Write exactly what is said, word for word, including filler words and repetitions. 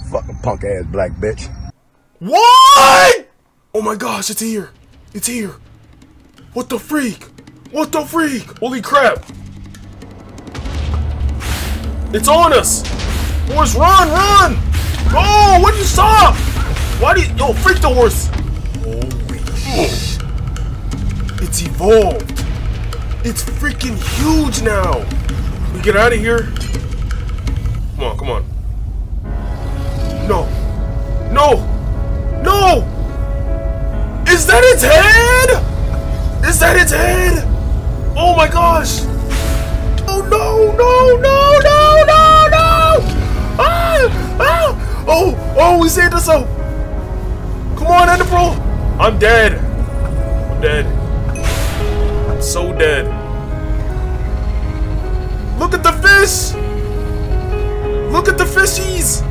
Fucking punk ass black bitch. What? Oh my gosh, it's here. It's here. What the freak? What the freak? Holy crap. It's on us. Horse, run, run. Oh, why do you stop? Why do you, yo, freak the horse. Holy shit. It's evolved. It's freaking huge now. We get out of here. Come on, come on. No. No. No. Is that its head? Is that its head? Oh my gosh. Oh no, no, no, no, no, no. Ah, ah. Oh, oh, we saved us out. Come on, Ender Pearl. I'm dead. I'm dead. I'm so dead. Look at the fish. Look at the fishies.